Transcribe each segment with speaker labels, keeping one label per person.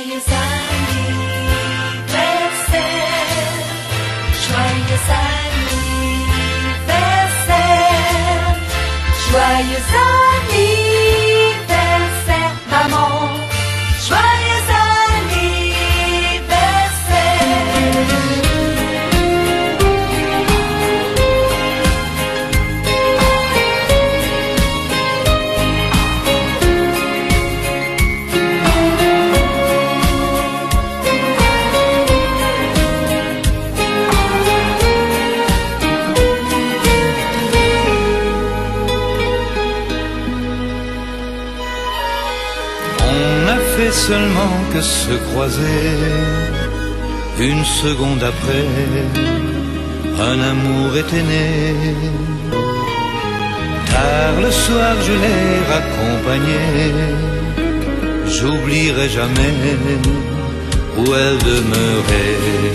Speaker 1: Joyeux anniversaire, joyeux anniversaire, joyeux anniversaire, maman, joyeux
Speaker 2: fait seulement que se croiser. Une seconde après, un amour était né. Tard le soir, je l'ai raccompagnée. J'oublierai jamais où elle demeurait.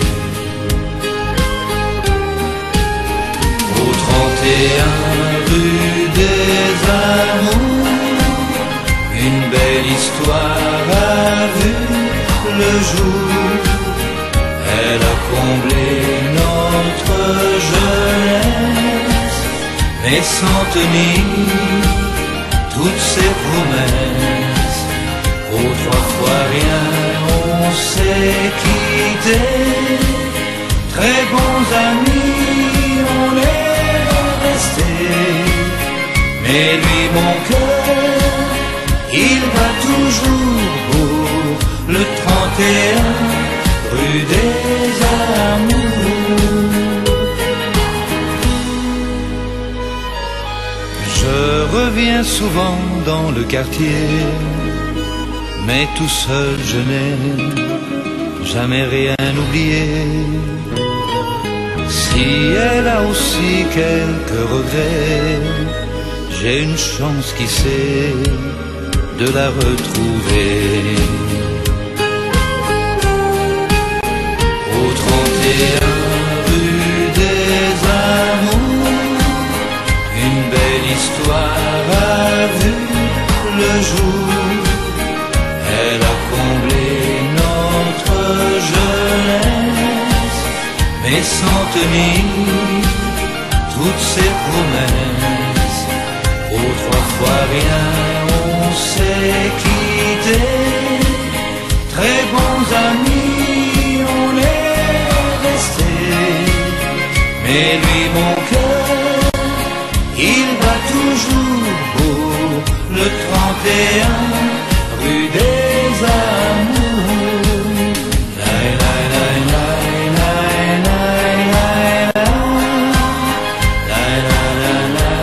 Speaker 2: Au 31 rue des Amours, une belle histoire a vu le jour. Elle a comblé notre jeunesse, mais sans tenir toutes ses promesses. Aux 3 fois rien, on s'est quitté. Très bons amis, on est restés. Mais lui, mon cœur, il va toujours pour le 31 rue des Amours. Je reviens souvent dans le quartier, mais tout seul je n'ai jamais rien oublié. Si elle a aussi quelques regrets, j'ai une chance qui sait de la retrouver. Au 31 rue des Amours, une belle histoire a vu le jour. Elle a comblé notre jeunesse, mais sans tenir toutes ses promesses. Aux 3 fois rien, on s'est quitté. Très bons amis, on est restés. Mais lui, mon cœur, il va toujours pour le 31 rue des Amours. La la la la la la la la la la la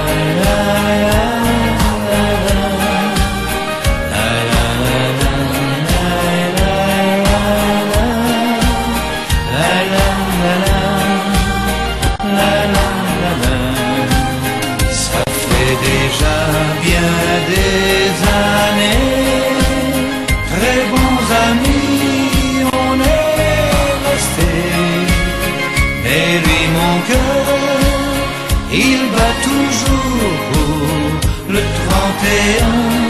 Speaker 2: Ça fait déjà bien des années, très bons amis, on est restés. Mais lui, mon cœur, il bat toujours pour le 31